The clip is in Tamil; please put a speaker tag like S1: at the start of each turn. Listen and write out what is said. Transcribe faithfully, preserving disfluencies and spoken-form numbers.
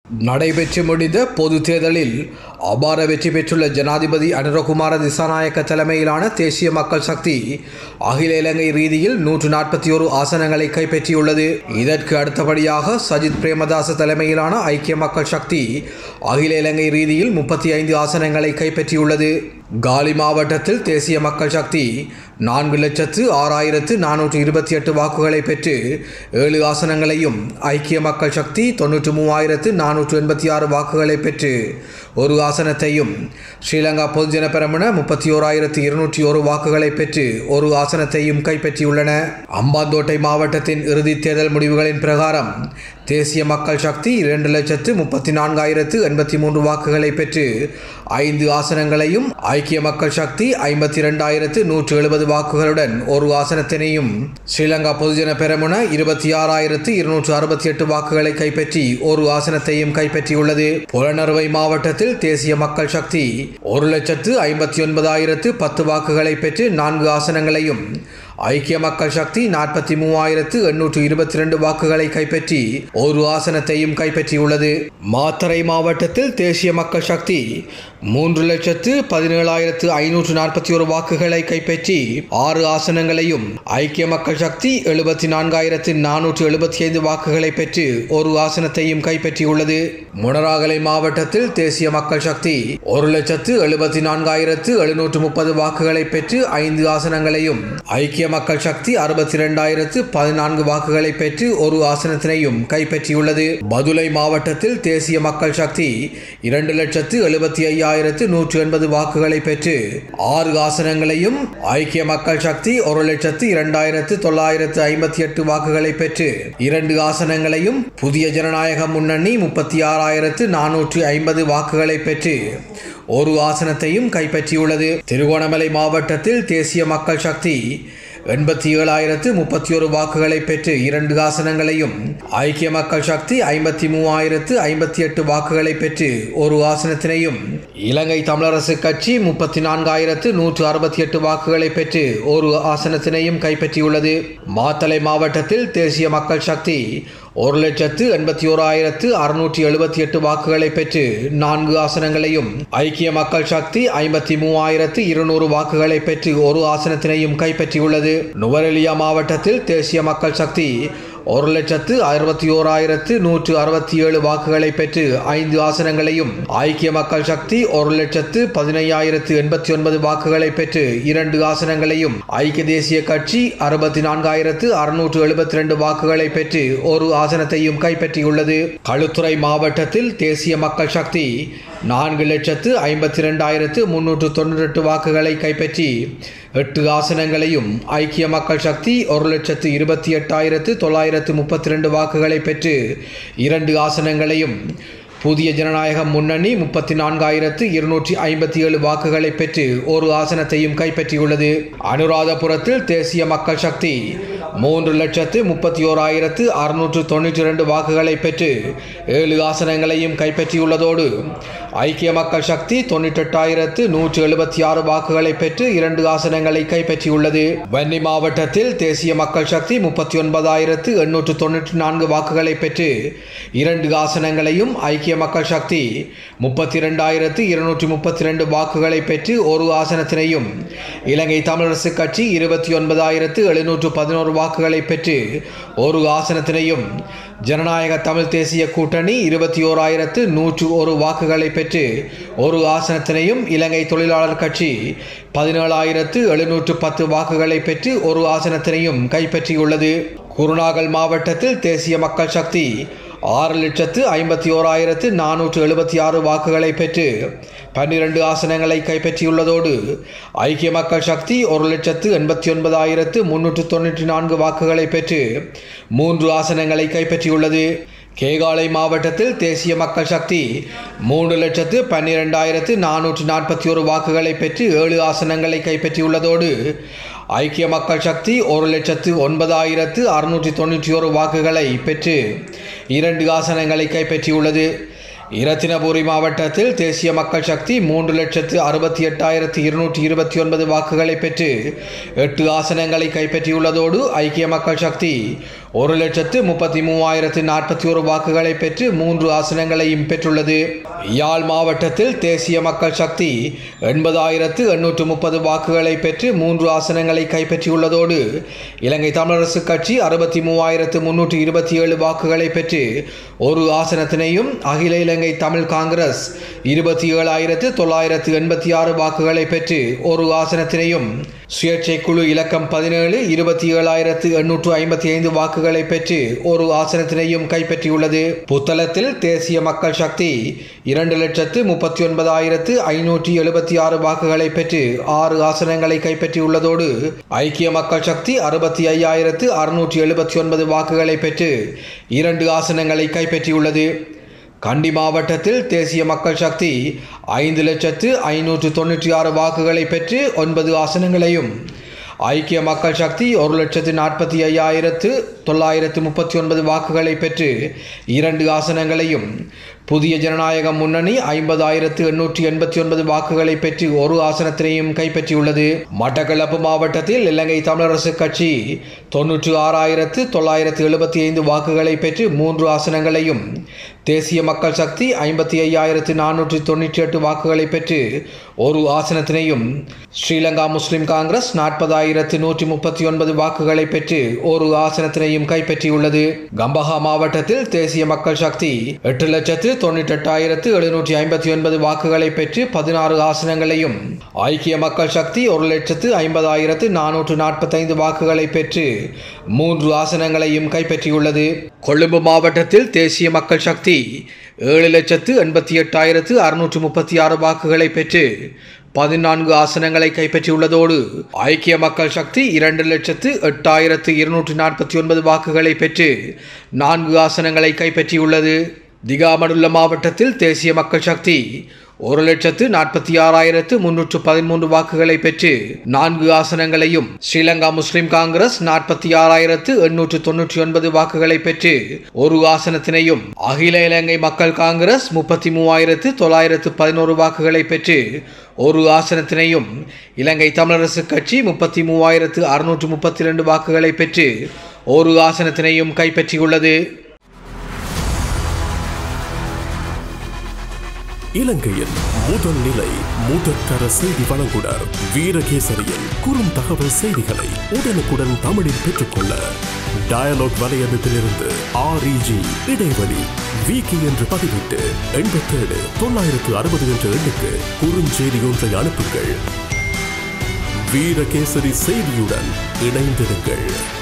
S1: நடைபெற்று முடிந்த பொது தேர்தலில் அபார வெற்றி பெற்றுள்ள ஜனாதிபதி அனுரகுமார திசாநாயக்க தலைமையிலான தேசிய மக்கள் சக்தி அகில இலங்கை ரீதியில் நூற்று நாற்பத்தி ஒரு ஆசனங்களை கைப்பற்றியுள்ளது. இதற்கு அடுத்தபடியாக சஜித் பிரேமதாச தலைமையிலான ஐக்கிய மக்கள் சக்தி அகில இலங்கை ரீதியில் முப்பத்தி ஐந்து ஆசனங்களை கைப்பற்றியுள்ளது. காலி மாவட்டத்தில் தேசிய மக்கள் சக்தி நான்கு லட்சத்து ஆறாயிரத்து நானூற்று இருபத்தி எட்டு வாக்குகளை பெற்று ஏழு ஆசனங்களையும், ஐக்கிய மக்கள் சக்தி தொன்னூற்று மூவாயிரத்து நானூற்று எண்பத்தி ஆறு வாக்குகளை பெற்று ஒரு ஆசனத்தையும், ஸ்ரீலங்கா பொதுஜன பெரமுன முப்பத்தி ஓராயிரத்து இருநூற்றி ஒரு வாக்குகளை பெற்று ஒரு ஆசனத்தையும் கைப்பற்றியுள்ளன. அம்பாந்தோட்டை மாவட்டத்தின் இறுதித் தேர்தல் முடிவுகளின் பிரகாரம் தேசிய மக்கள் சக்தி இரண்டு லட்சத்து முப்பத்தி நான்காயிரத்து எண்பத்தி மூன்று வாக்குகளை பெற்று ஐந்து ஆசனங்களையும், ஐக்கிய மக்கள் சக்தி ஐம்பத்தி இரண்டாயிரத்து நூற்று எழுபது வாக்குகளுடன் ஒரு ஆசனத்தினையும், ஸ்ரீலங்கா பொதுஜன பெரமுன இருபத்தி ஆறாயிரத்து இருநூற்று அறுபத்தி எட்டு வாக்குகளை கைப்பற்றி ஒரு ஆசனத்தையும் கைப்பற்றியுள்ளது. புலனறுவை மாவட்டத்தில் தேசிய மக்கள் சக்தி ஒரு லட்சத்து ஐம்பத்தி ஒன்பதாயிரத்து பத்து வாக்குகளை பெற்று நான்கு ஆசனங்களையும், ஐக்கிய மக்கள் சக்தி நாற்பத்தி மூவாயிரத்து எண்ணூற்று இருபத்தி இரண்டு வாக்குகளை கைப்பற்றி ஒரு ஆசனத்தையும் கைப்பற்றியுள்ளது. மாத்தறை மாவட்டத்தில் தேசிய மக்கள் சக்தி மூன்று லட்சத்து பதினேழாயிரத்து ஐநூற்று நாற்பத்தி ஒரு வாக்குகளை கைப்பற்றி ஆறு ஆசனங்களையும், ஐக்கிய மக்கள் சக்தி எழுபத்தி நான்காயிரத்து நானூற்று எழுபத்தி ஐந்து வாக்குகளை பெற்று ஒரு ஆசனத்தையும் கைப்பற்றியுள்ளது. முனராகலை மாவட்டத்தில் தேசிய மக்கள் சக்தி ஒரு லட்சத்து எழுபத்தி நான்காயிரத்து எழுநூற்று முப்பது வாக்குகளை பெற்று ஐந்து ஆசனங்களையும், ஐக்கிய மக்கள் சக்தி அறுபத்தி இரண்டாயிரத்து பதினான்கு வாக்குகளை பெற்று ஒரு ஆசனத்தினையும் கைப்பற்றியுள்ளது. பதுளை மாவட்டத்தில் தேசிய மக்கள் சக்தி இரண்டு லட்சத்து எழுபத்தி ஐயாயிரத்து நூற்று எண்பது வாக்குகளை பெற்று ஆறு ஆசனங்களையும், ஐக்கிய மக்கள் சக்தி ஒரு லட்சத்து இரண்டாயிரத்து தொள்ளாயிரத்து ஐம்பத்தி எட்டு வாக்குகளை பெற்று இரண்டு ஆசனங்களையும், புதிய ஜனநாயக முன்னணி முப்பத்தி ஆறாயிரத்து நானூற்று ஐம்பது வாக்குகளை பெற்று ஒரு ஆசனத்தையும் கைப்பற்றியுள்ளது. திருகோணமலை மாவட்டத்தில் தேசிய மக்கள் சக்தி எண்பத்தி ஏழாயிரத்து முப்பத்தி ஒரு வாக்குகளை பெற்று இரண்டு ஆசனங்களையும், ஐக்கிய மக்கள் சக்தி ஐம்பத்தி மூவாயிரத்து ஐம்பத்தி எட்டு வாக்குகளை பெற்று ஒரு ஆசனத்தினையும், இலங்கை தமிழரசு கட்சி முப்பத்தி நான்காயிரத்து நூற்று அறுபத்தி எட்டு வாக்குகளை பெற்று ஒரு ஆசனத்தினையும் கைப்பற்றியுள்ளது. மாத்தளை மாவட்டத்தில் தேசிய மக்கள் சக்தி ஒரு லட்சத்து எண்பத்தி ஓராயிரத்து அறுநூற்றி எழுபத்தி எட்டு வாக்குகளை பெற்று நான்கு ஆசனங்களையும், ஐக்கிய மக்கள் சக்தி ஐம்பத்தி மூவாயிரத்து இருநூறு வாக்குகளை பெற்று ஒரு ஆசனத்தினையும் கைப்பற்றியுள்ளது. நுவரெலியா மாவட்டத்தில் தேசிய மக்கள் சக்தி ஒரு லட்சத்து அறுபத்தி ஓராயிரத்து நூற்று அறுபத்தி ஏழு வாக்குகளை பெற்று ஐந்து ஆசனங்களையும், ஐக்கிய மக்கள் சக்தி ஒரு லட்சத்து பதினையாயிரத்து எண்பத்தி ஒன்பது வாக்குகளை பெற்று இரண்டு ஆசனங்களையும், ஐக்கிய தேசிய கட்சி அறுபத்தி நான்காயிரத்து அறுநூற்று எழுபத்தி இரண்டு வாக்குகளை பெற்று ஒரு ஆசனத்தையும் கைப்பற்றியுள்ளது. களுத்துறை மாவட்டத்தில் தேசிய மக்கள் சக்தி நான்கு லட்சத்து ஐம்பத்தி இரண்டாயிரத்து முன்னூற்று தொன்னூற்றி எட்டு வாக்குகளை கைப்பற்றி எட்டு ஆசனங்களையும், ஐக்கிய மக்கள் சக்தி ஒரு லட்சத்து இருபத்தி எட்டாயிரத்து தொள்ளாயிரத்து முப்பத்தி இரண்டு வாக்குகளை பெற்று இரண்டு ஆசனங்களையும், புதிய ஜனநாயக முன்னணி முப்பத்தி நான்காயிரத்து இருநூற்றி ஐம்பத்தி ஏழு வாக்குகளை பெற்று ஒரு ஆசனத்தையும் கைப்பற்றியுள்ளது. அனுராதபுரத்தில் தேசிய மக்கள் சக்தி மூன்று லட்சத்து முப்பத்தி ஓராயிரத்து அறுநூற்று தொன்னூற்றி இரண்டு வாக்குகளை பெற்று ஏழு ஆசனங்களையும் கைப்பற்றியுள்ளதோடு, ஐக்கிய மக்கள் சக்தி தொன்னூற்றி எட்டாயிரத்து நூற்று எழுபத்தி ஆறு வாக்குகளை பெற்று இரண்டு ஆசனங்களை கைப்பற்றியுள்ளது. வன்னி மாவட்டத்தில் தேசிய மக்கள் சக்தி முப்பத்தி ஒன்பதாயிரத்து எண்ணூற்று தொன்னூற்றி நான்கு வாக்குகளை பெற்று இரண்டு ஆசனங்களையும், ஐக்கிய மக்கள் சக்தி முப்பத்தி இரண்டாயிரத்து இருநூற்றி முப்பத்தி இரண்டு வாக்குகளை பெற்று ஒரு ஆசனத்தினையும், இலங்கை தமிழரசு கட்சி இருபத்தி ஒன்பதாயிரத்து எழுநூற்று பதினோரு வாக்குகளை பெற்று ஒரு ஆசனத்தினையும், ஜனநாயக தமிழ் தேசிய கூட்டணி இருபத்தி ஓராயிரத்து நூற்று ஒரு வாக்குகளை பெற்று ஒரு ஆசனத்தினையும், இலங்கை தொழிலாளர் கட்சி பதினேழாயிரத்து எழுநூற்று பத்து வாக்குகளை பெற்று ஒரு ஆசனத்தினையும் கைப்பற்றியுள்ளது. குருநாகல் மாவட்டத்தில் தேசிய மக்கள் சக்தி ஆறு லட்சத்து ஐம்பத்தி ஓராயிரத்து நானூற்று எழுபத்தி ஆறு வாக்குகளை பெற்று பன்னிரண்டு ஆசனங்களை கைப்பற்றியுள்ளதோடு, ஐக்கிய மக்கள் சக்தி ஒரு லட்சத்து எண்பத்தி ஒன்பதாயிரத்து முன்னூற்று தொன்னூற்றி நான்கு வாக்குகளை பெற்று மூன்று ஆசனங்களை கைப்பற்றியுள்ளது. கேகாலை மாவட்டத்தில் தேசிய மக்கள் சக்தி மூன்று லட்சத்து பன்னிரெண்டாயிரத்து நானூற்று நாற்பத்தி ஒரு வாக்குகளை பெற்று ஏழு ஆசனங்களை கைப்பற்றியுள்ளதோடு, ஐக்கிய மக்கள் சக்தி ஒரு லட்சத்து ஒன்பதாயிரத்து அறுநூற்றி தொன்னூற்றி ஒரு வாக்குகளை பெற்று இரண்டு ஆசனங்களை கைப்பற்றியுள்ளது. இரத்தினபுரி மாவட்டத்தில் தேசிய மக்கள் சக்தி மூன்று லட்சத்து அறுபத்தி எட்டாயிரத்து இருநூற்றி இருபத்தி ஒன்பது வாக்குகளை பெற்று எட்டு ஆசனங்களை கைப்பற்றியுள்ளதோடு, ஐக்கிய மக்கள் சக்தி ஒரு லட்சத்து முப்பத்தி மூவாயிரத்து நாற்பத்தி ஒரு வாக்குகளை பெற்று மூன்று ஆசனங்களையும் பெற்றுள்ளது. யாழ் மாவட்டத்தில் தேசிய மக்கள் சக்தி எண்பதாயிரத்து எண்ணூற்று முப்பது வாக்குகளை பெற்று மூன்று ஆசனங்களை கைப்பற்றியுள்ளதோடு இலங்கை தமிழரசு கட்சி அறுபத்தி மூவாயிரத்து முன்னூற்று இருபத்தி ஏழு வாக்குகளை பெற்று ஒரு ஆசனத்தினையும், அகில இலங்கை தமிழ் காங்கிரஸ் இருபத்தி ஏழாயிரத்து தொள்ளாயிரத்து எண்பத்தி ஆறு வாக்குகளை பெற்று ஒரு ஆசனத்தினையும், சுயேட்சை குழு இலக்கம் பதினேழு இருபத்தி ஏழாயிரத்து எண்ணூற்று ஐம்பத்தி ஐந்து வாக்குகளை பெற்று ஒரு ஆசனத்தினையும் கைப்பற்றியுள்ளது. புத்தளத்தில் தேசிய மக்கள் சக்தி இரண்டு லட்சத்து முப்பத்தி ஒன்பதாயிரத்து ஐநூற்றி எழுபத்தி ஆறு வாக்குகளை பெற்று ஆறு ஆசனங்களை கைப்பற்றியுள்ளதோடு ஐக்கிய மக்கள் சக்தி அறுபத்தி ஐயாயிரத்து அறுநூற்றி எழுபத்தி ஒன்பது வாக்குகளை பெற்று இரண்டு ஆசனங்களை கைப்பற்றியுள்ளது. கண்டி மாவட்டத்தில் தேசிய மக்கள் சக்தி ஐந்து லட்சத்து ஐநூற்று தொன்னூற்றி ஆறு வாக்குகளை பெற்று ஒன்பது ஆசனங்களையும், ஐக்கிய மக்கள் சக்தி ஒரு லட்சத்து நாற்பத்தி ஐயாயிரத்து தொள்ளாயிரத்து முப்பத்தி ஒன்பது வாக்குகளை பெற்று இரண்டு ஆசனங்களையும், புதிய ஜனநாயக முன்னணி ஐம்பதாயிரத்து எண்ணூற்றி எண்பத்தி ஒன்பது வாக்குகளை பெற்று ஒரு ஆசனத்தினையும் கைப்பற்றியுள்ளது. மட்டக்களப்பு மாவட்டத்தில் இலங்கை தமிழரசு கட்சி தொன்னூற்று ஆறாயிரத்து தொள்ளாயிரத்து எழுபத்தி ஐந்து வாக்குகளை பெற்று மூன்று ஆசனங்களையும், தேசிய மக்கள் சக்தி ஐம்பத்தி ஐயாயிரத்து நானூற்றி தொன்னூற்றி எட்டு வாக்குகளை பெற்று ஒரு ஆசனத்தினையும், ஸ்ரீலங்கா முஸ்லிம் காங்கிரஸ் நாற்பதாயிரத்து நூற்றி முப்பத்தி ஒன்பது வாக்குகளை பெற்று ஒரு ஆசனத்தினையும் கைப்பற்றியுள்ளது. கம்பஹா மாவட்டத்தில் தேசிய மக்கள் சக்தி எட்டு லட்சத்து தொன்னூற்றி எட்டாயிரத்து எழுநூற்றி ஐம்பத்தி ஒன்பது வாக்குகளை பெற்று பதினாறு ஆசனங்களையும், ஐக்கிய மக்கள் சக்தி ஒரு லட்சத்து ஐம்பதாயிரத்து நானூற்று நாற்பத்தி ஐந்து வாக்குகளை பெற்று மூன்று ஆசனங்களையும் கைப்பற்றியுள்ளது. கொழும்பு மாவட்டத்தில் தேசிய மக்கள் சக்தி ஏழு லட்சத்து எண்பத்தி எட்டாயிரத்து அறுநூற்று முப்பத்தி ஆறு வாக்குகளை பெற்று பதினான்கு ஆசனங்களை கைப்பற்றியுள்ளதோடு ஐக்கிய மக்கள் சக்தி இரண்டு லட்சத்து எட்டாயிரத்து இருநூற்றி நாற்பத்தி ஒன்பது வாக்குகளை பெற்று நான்கு ஆசனங்களை கைப்பற்றியுள்ளது. திகாமடுல்ல மாவட்டத்தில் தேசிய மக்கள் சக்தி ஒரு லட்சத்து நாற்பத்தி ஆறாயிரத்து முன்னூற்று பதிமூன்று வாக்குகளை பெற்று நான்கு ஆசனங்களையும், ஸ்ரீலங்கா முஸ்லிம் காங்கிரஸ் நாற்பத்தி ஆறாயிரத்து எண்ணூற்று தொன்னூற்றி ஒன்பது வாக்குகளை பெற்று ஒரு ஆசனத்தினையும், அகில இலங்கை மக்கள் காங்கிரஸ் முப்பத்தி மூவாயிரத்து தொள்ளாயிரத்து பதினோரு வாக்குகளை பெற்று ஒரு ஆசனத்தினையும், இலங்கை தமிழரசு கட்சி முப்பத்தி மூவாயிரத்து அறுநூற்று முப்பத்தி இரண்டு வாக்குகளை பெற்று ஒரு ஆசனத்தினையும் கைப்பற்றியுள்ளது.
S2: இலங்கையின் முதல் நிலை முதற்கர செய்தி வழங்குனர் வீரகேசரியின் குறும் தகவல் செய்திகளை உடனுக்குடன் தமிழில் பெற்றுக்கொள்ள டயலாக் வலையமைப்பிலிருந்து ஆர்இஜி இடைவெளி வீக்கி என்று பதிவிட்டு எண்பத்தேழு தொள்ளாயிரத்து அறுபது என்ற எண்ணுக்கு குறுஞ்செய்தி ஒன்றை அனுப்புங்கள். வீரகேசரி செய்தியுடன் இணைந்திருங்கள்.